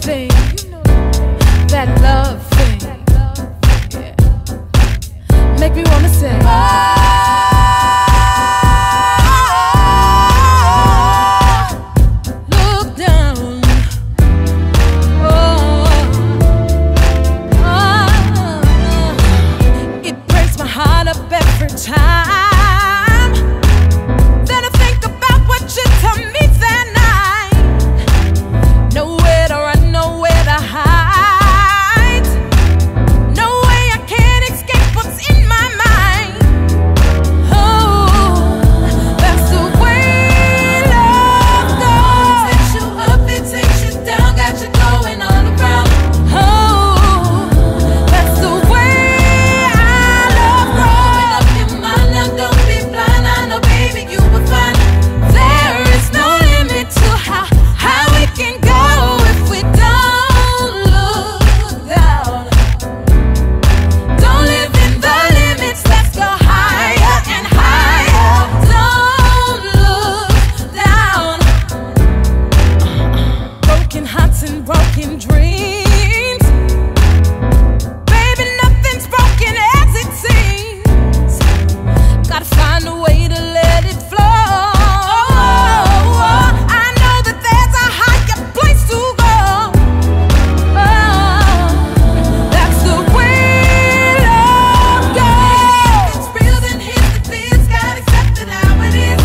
thing, that love thing, yeah. Make me wanna say, look down. It breaks my heart up every time that I think about what you tell me that night. Nowhere to run, nowhere to hide. No way I can escape what's in my mind. Oh, that's the way love goes. It takes you up, it takes you down, got you going all around. Oh, that's the way I love growing up your mind. Now don't be blind, I know baby you will find there is no limit to how we can go if we don't look down. Don't live in the limits, let's go higher and higher. Don't look down. Broken hearts and broken dreams, baby, nothing's broken as it seems. Gotta find a way to let it flow. I know that there's a higher place to go. That's the way love goes. If it's real, then here's the biz. Gotta accept it how it is.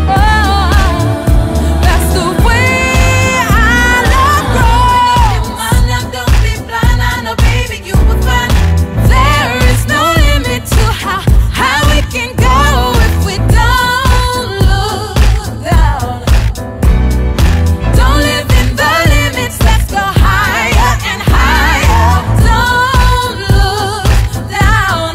That's the way I love growing up your mind. Now don't be blind, I know baby you will find there is no limit to how we can go if we don't look down. Don't live in the limits, let's go higher and higher. Don't look down.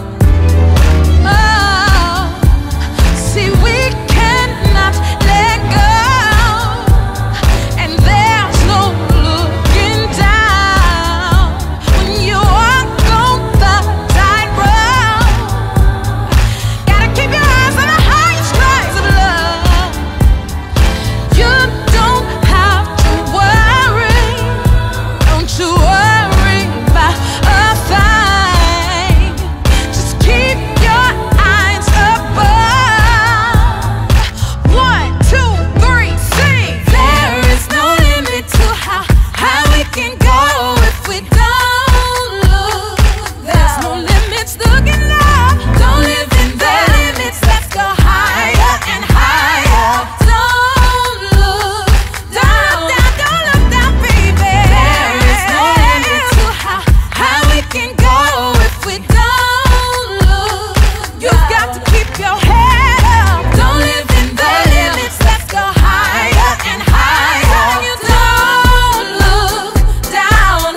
Oh, see, we cannot let go, and there's no looking down. When you walk on the tightrope, gotta keep your eyes on the highest rise of love. You don't have to worry, don't you worry about a thing. Just keep your eyes above. 1, 2, 3, sing. There is no limit to how we can go if we don't look down. There's no limits looking up. Don't live in the limits, let's go higher and higher. Don't look down, don't look down, baby. There is no limit to how we can go if we don't look. You've got to keep your head up. Don't live in the limits, let's go higher and higher. You don't look down.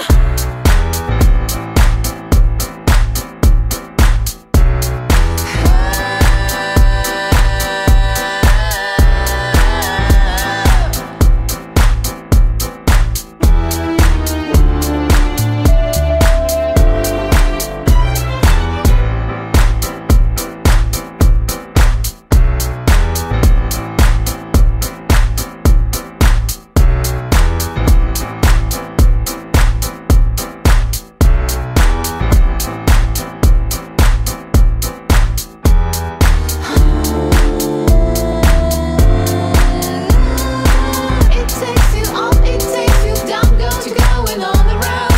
It takes you up, it takes you down, got you going all around.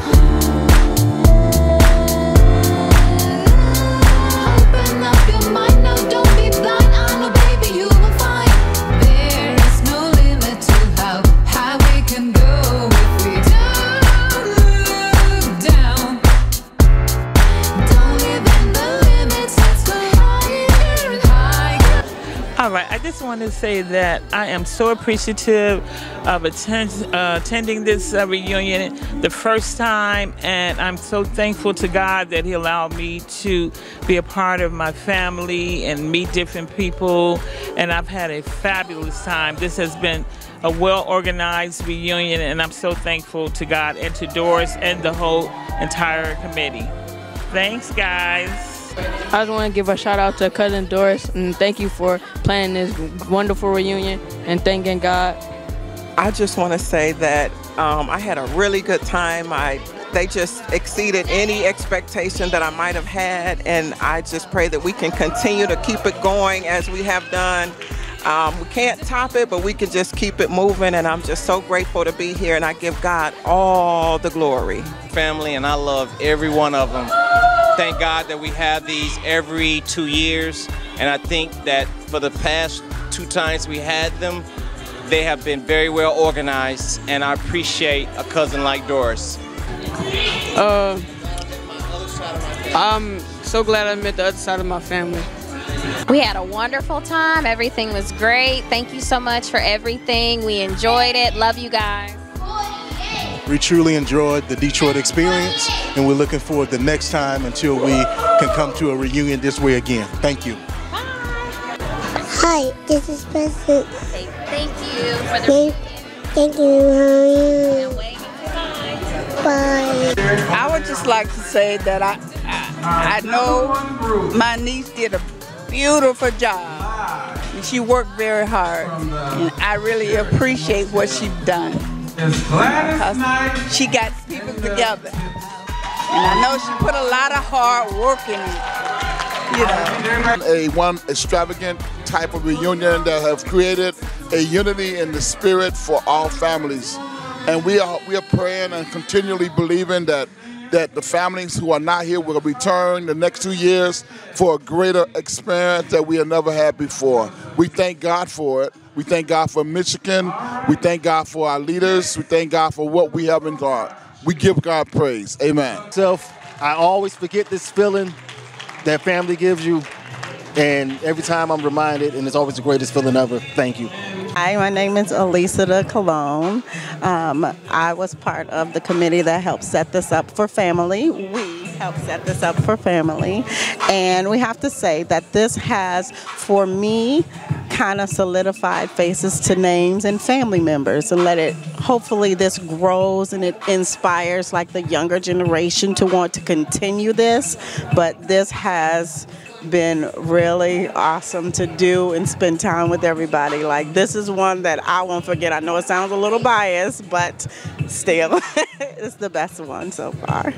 Open up your mind now, don't be blind. I know, baby, you will find there is no limit to how we can go if we don't look down. Don't live in the limits, let's go higher and higher. All right, I just want to say that I am so appreciative of attending this reunion the first time, and I'm so thankful to God that He allowed me to be a part of my family and meet different people, and I've had a fabulous time. This has been a well-organized reunion, and I'm so thankful to God and to Doris and the whole entire committee. Thanks, guys. I just want to give a shout out to cousin Doris and thank you for planning this wonderful reunion and thanking God. I just want to say that I had a really good time. They just exceeded any expectation that I might have had, and I just pray that we can continue to keep it going as we have done. We can't top it, but we can just keep it moving, and I'm just so grateful to be here, and I give God all the glory. Family, and I love every one of them. Thank God that we have these every 2 years, and I think that for the past 2 times we had them, they have been very well organized, and I appreciate a cousin like Doris. I'm so glad I met the other side of my family. We had a wonderful time. Everything was great. Thank you so much for everything. We enjoyed it. Love you guys. We truly enjoyed the Detroit experience, and we're looking forward to the next time until we can come to a reunion this way again. Thank you. Hi, this is President. Thank you for the Thank you. Bye. I would just like to say that I know my niece did a beautiful job. And she worked very hard, and I really appreciate what she's done. Because she got people together, and I know she put a lot of hard work in it. One extravagant type of reunion that have created a unity in the spirit for all families, and we are praying and continually believing that the families who are not here will return the next 2 years for a greater experience that we have never had before. We thank God for it. We thank God for Michigan. We thank God for our leaders. We thank God for what we have in God. We give God praise. Amen. I always forget this feeling that family gives you, and every time I'm reminded, and it's always the greatest feeling ever. Thank you. Hi, my name is Elisa de Colon. I was part of the committee that helped set this up for family. We helped set this up for family. And we have to say that this has, for me, kind of solidified faces to names and family members, and hopefully this grows and it inspires like the younger generation to want to continue this. But this has been really awesome to do and spend time with everybody. Like, this is one that I won't forget. I know it sounds a little biased, but still, it's the best one so far.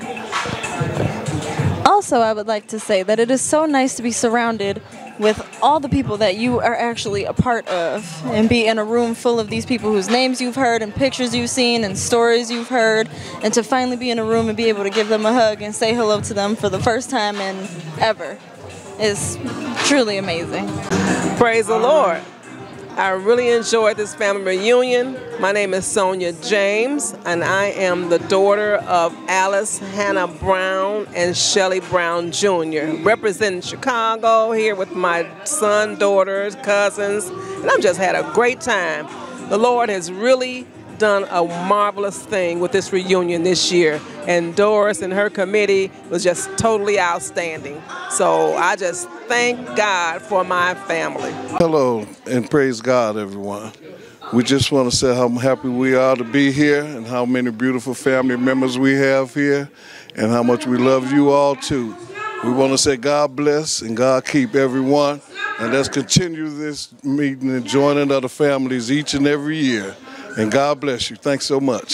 Also, I would like to say that it is so nice to be surrounded with all the people that you are actually a part of, and be in a room full of these people whose names you've heard and pictures you've seen and stories you've heard, and to finally be in a room and be able to give them a hug and say hello to them for the first time in ever is truly amazing. Praise the Lord. I really enjoyed this family reunion. My name is Sonia James, and I am the daughter of Alice Hannah Brown and Shelley Brown Jr., representing Chicago here with my son, daughters, cousins, and I've just had a great time. The Lord has really done a marvelous thing with this reunion this year, and Doris and her committee was just totally outstanding. So I just thank God for my family. Hello, and praise God, everyone. We just want to say how happy we are to be here, and how many beautiful family members we have here, and how much we love you all too. We want to say God bless and God keep everyone, and let's continue this meeting and joining other families each and every year. And God bless you. Thanks so much.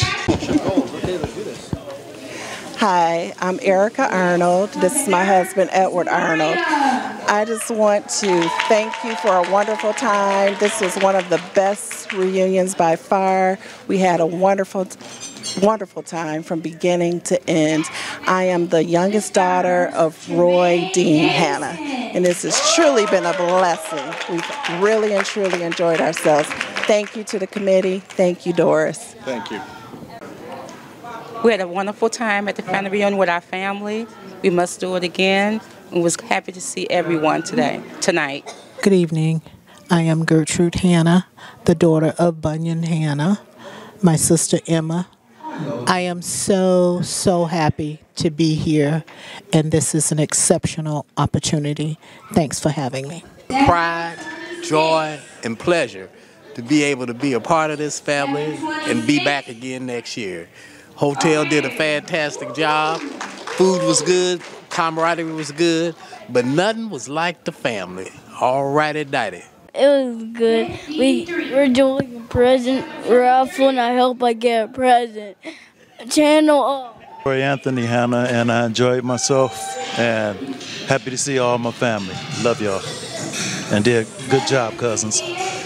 Hi, I'm Erica Arnold. This is my husband, Edward Arnold. I just want to thank you for a wonderful time. This was one of the best reunions by far. We had a wonderful time from beginning to end. I am the youngest daughter of Roy Dean Hanna, and this has truly been a blessing. We've really and truly enjoyed ourselves. Thank you to the committee. Thank you, Doris. Thank you. We had a wonderful time at the family reunion with our family. We must do it again, and was happy to see everyone tonight. Good evening. I am Gertrude Hanna, the daughter of Bunyan Hanna, my sister Emma. I am so happy to be here, and this is an exceptional opportunity. Thanks for having me. Pride, joy, and pleasure to be able to be a part of this family and be back again next year. Hotel did a fantastic job. Food was good, camaraderie was good, but nothing was like the family. All righty-dighty. It was good. We were enjoying present raffle, and I hope I get a present. Channel Roy Anthony Hannah, and I enjoyed myself and happy to see all my family. Love y'all. And did good job, cousins.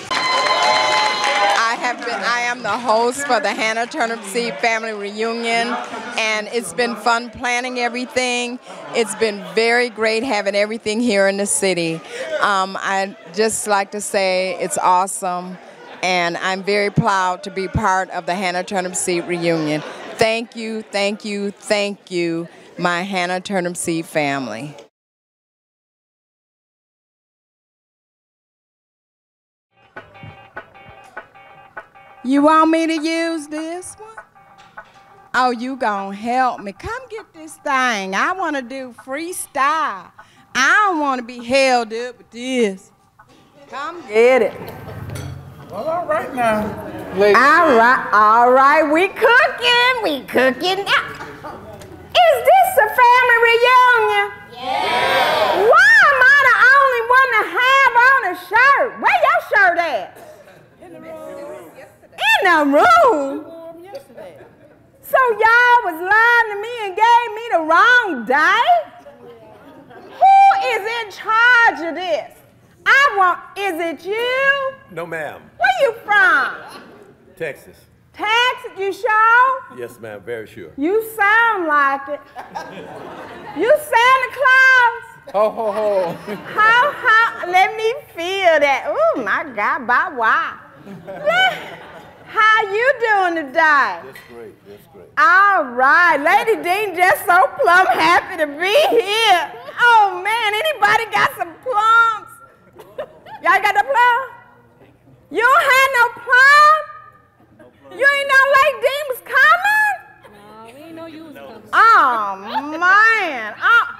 I am the host for the Hannah Turnip Seed Family Reunion, and it's been fun planning everything. It's been very great having everything here in the city. I'd just like to say it's awesome, and I'm very proud to be part of the Hannah Turnip Seed Reunion. Thank you, thank you, thank you, my Hannah Turnip Seed family. You want me to use this one? Oh, you gonna help me. Come get this thing. I want to do freestyle. I don't want to be held up with this. Come get it. Well, all right now. All right, we cooking now. Is this a family reunion? Yeah. Why am I the only one to have on a shirt? Where your shirt at? In the room? So y'all was lying to me and gave me the wrong day? Who is in charge of this? Is it you? No, ma'am. Where you from? Texas. Texas, you sure? Yes, ma'am, very sure. You sound like it. You Santa Claus? Ho, ho, ho. How, let me feel that. Oh my God, by why? How you doing today? That's great, that's great. All right, Lady Dean just so plumb happy to be here. Oh man, anybody got some plums? Y'all got the plum? You don't have no plum? You ain't know Lady Dean was coming? No, we ain't know you was coming. Oh man.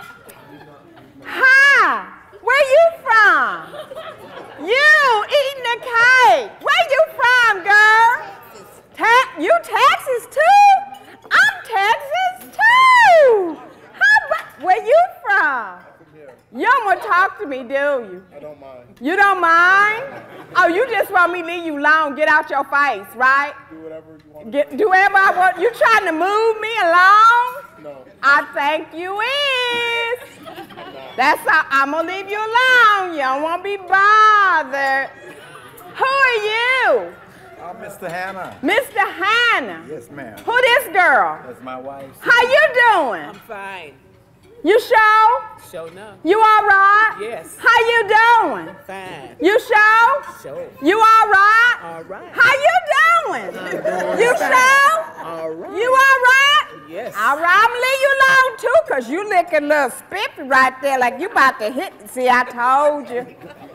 Hi, where you from? You eating the cake. Where you from, girl? You Texas too? I'm Texas too. Where you from? You don't want to talk to me, do you? I don't mind. You don't mind? Oh, you just want me to leave you alone, get out your face, right? Do whatever you want. Do whatever I want. You trying to move me along? No. I think you is. That's how I'm going to leave you alone. You don't want to be bothered. Who are you? I'm Mr. Hannah. Mr. Hannah? Yes, ma'am. Who this girl? That's my wife. How you doing? I'm fine. You sure? Sure enough. You all right? Yes. How you doing? Fine. You sure? Sure. You all right? All right. How you doing? You sure? All right. You all right? Yes. All right, I'm gonna leave you alone too, cause you looking a little spiffy right there, like you about to hit. See, I told you.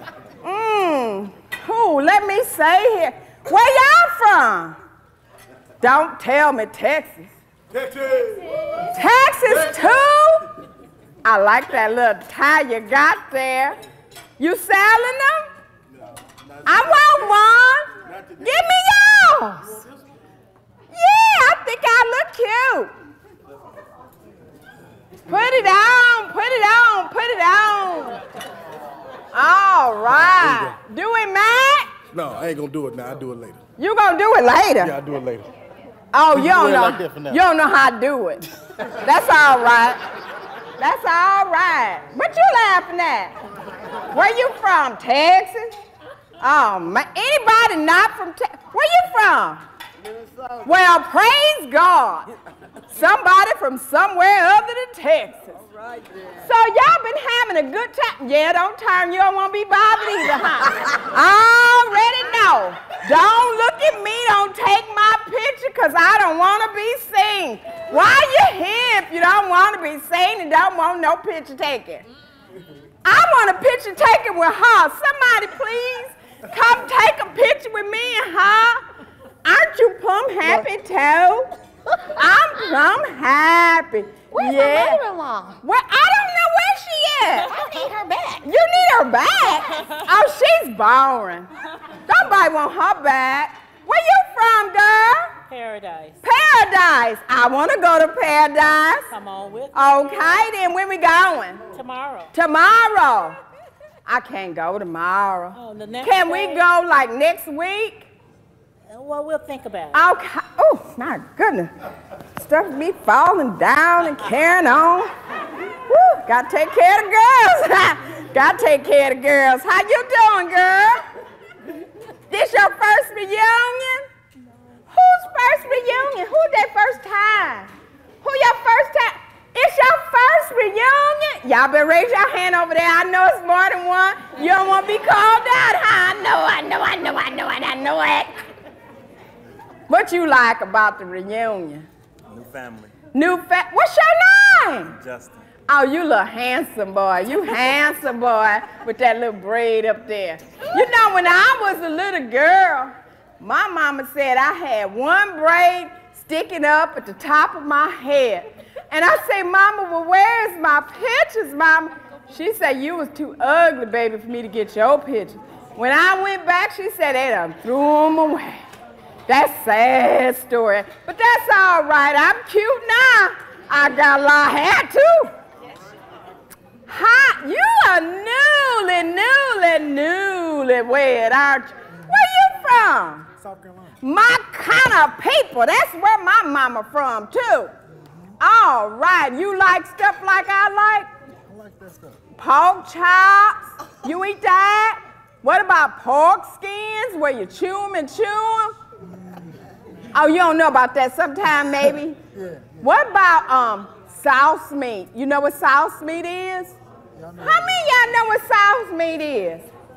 Let me say here. Where y'all from? Don't tell me Texas. Texas. Texas too? I like that little tie you got there. You selling them? No. I want one. Give me yours. Yeah, I think I look cute. Put it on, put it on, put it on. All right. Do it, Matt? No, I ain't gonna do it now. I'll do it later. You gonna do it later? Yeah, I'll do it later. Oh, you don't know. Like that for now. You don't know how to do it. That's all right. That's all right. What you laughing at? Where you from? Texas? Oh man, anybody not from Texas? Where you from? Minnesota. Well, praise God. Somebody from somewhere other than Texas. Right there. So y'all been having a good time. Yeah, don't turn. You don't want to be bothered either, huh? I already know. Don't look at me. Don't take my picture because I don't want to be seen. Why you here if you don't want to be seen and don't want no picture taken? I want a picture taken with her. Somebody please come take a picture with me and her. Aren't you plumb happy too? I'm plumb happy. Where's yeah. her mother-in-law? Well, I don't know where she is. I need her back. You need her back? Oh, she's boring. Nobody want her back. Where you from, girl? Paradise. Paradise. I want to go to Paradise. Come on with me. Okay, then when we going? Tomorrow. Tomorrow. I can't go tomorrow. Oh, the next Can day? we go like next week? Well, we'll think about it. Okay. Oh, my goodness. Stuff be falling down and carrying on. Woo, gotta take care of the girls. Gotta take care of the girls. How you doing, girl? This your first reunion? Whose first reunion? Who their first time? Who your first time? It's your first reunion? Y'all better raise your hand over there. I know it's more than one. You don't want to be called out, huh? I know it. What you like about the reunion? New family. What's your name? Justin. Oh, you look handsome, boy. You handsome, boy, with that little braid up there. You know, when I was a little girl, my mama said I had one braid sticking up at the top of my head. And I say, Mama, well, where's my pictures, Mama? She said, you was too ugly, baby, for me to get your pictures. When I went back, she said, they done threw them away. That's a sad story. But that's all right. I'm cute now. I got a lot of hair, too. Hi, you are newlywed, aren't you? Where you from? South Carolina. My kind of people. That's where my mama from, too. All right. You like stuff like I like? I like that stuff. Pork chops. You eat that? What about pork skins where you chew them and chew them? Oh, you don't know about that sometime, maybe? Yeah. What about sauce meat? You know what sauce meat is? How many of y'all know what sauce meat is?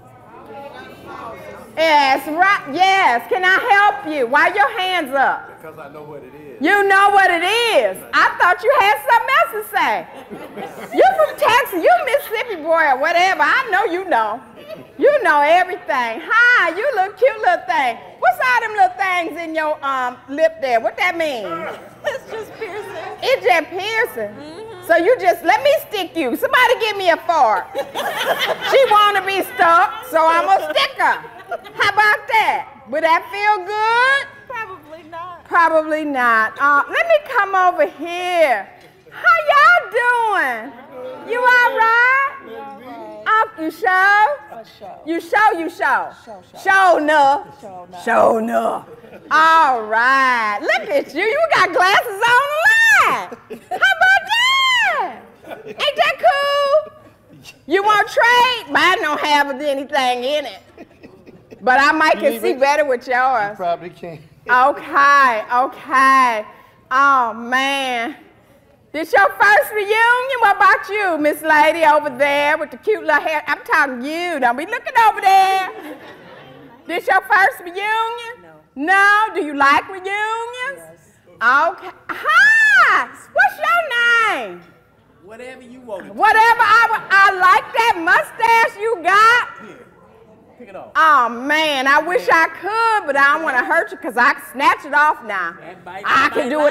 Yes, right. Yes. Can I help you? Why your hands up? Because I know what it is. You know what it is. I thought you had something else to say. You from Texas. You Mississippi boy or whatever. I know you know. You know everything. Hi, you little cute little thing. What's all them little things in your lip there? What that mean? It's just piercing. It's just piercing. So you just, let me stick you. Somebody give me a fork. She want to be stuck, so I'm going to stick her. How about that? Would that feel good? Probably not. Probably not. Let me come over here. How y'all doing? You all right? You show? You show? Show enough. Show enough. All right. Look at you. You got glasses on a lot. How about that? Ain't that cool? You want to trade? Mine don't have anything in it. But I might can see better with yours. You probably can. Okay. Oh, man. This your first reunion? What about you, Miss Lady over there with the cute little hair? I'm talking to you. Don't be looking over there. This your first reunion? No. Do you like reunions? Yes. Okay. Hi. What's your name? Whatever you want. Whatever. I like that mustache you got. Here. Pick it off. Oh, man. I wish I could, but I don't want to hurt you because I can snatch it off now. I can do it.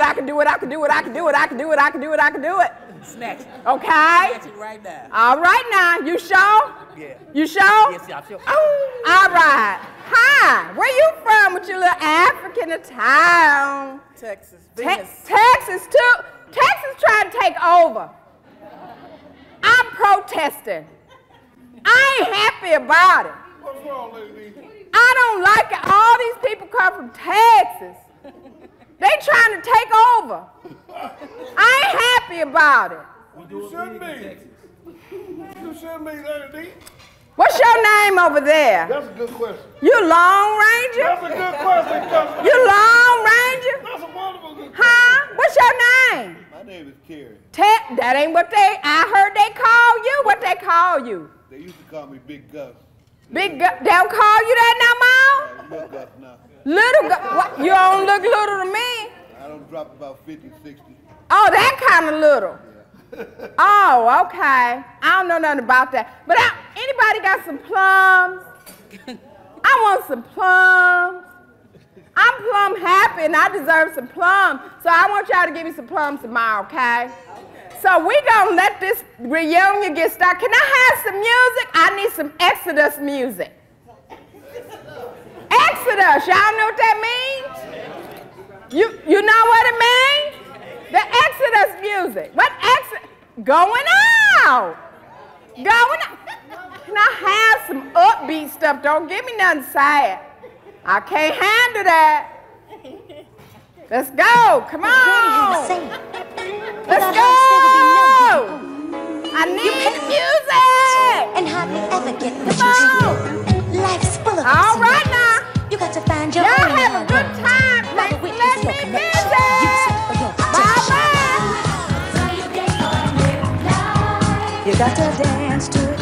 Snatch it. Okay? Snatch it right now. All right now. You sure? Yeah. You sure? Yes, I'm sure. All right. Hi. Where you from with your little African town? Texas. Texas, too? Texas trying to take over. I'm protesting. I ain't happy about it. What's wrong, lady? I don't like it. All these people come from Texas. They trying to take over. I ain't happy about it. You shouldn't be. You shouldn't be, Lady. What's your name over there? That's a good question. You Lone Ranger? That's a good question. You Lone Ranger? That's a wonderful good question. Huh? What's your name? My name is Kerry. That ain't what I heard they call you. What they call you? They used to call me Big Gus. Big Gus. They don't call you that no more? Little Gus now. Little Gus. What? You don't look little to me. I don't drop about 50, 60. Oh, that kind of little. Oh, okay. I don't know nothing about that. But anybody got some plums? I want some plums. I'm plum happy and I deserve some plums. So I want y'all to give me some plums tomorrow, okay? So we gonna let this reunion get started. Can I have some music? I need some Exodus music. Exodus, y'all know what that means? You know what it means? The Exodus music. What Exodus? Going out. Going out. Can I have some upbeat stuff? Don't give me nothing sad. I can't handle that. Let's go. Come on. Let's go. I need music. And hardly ever get what you see. Life's full of all right now. You got to find your own. Y'all have a good time. Thanks for letting me visit. Bye-bye. You got to dance to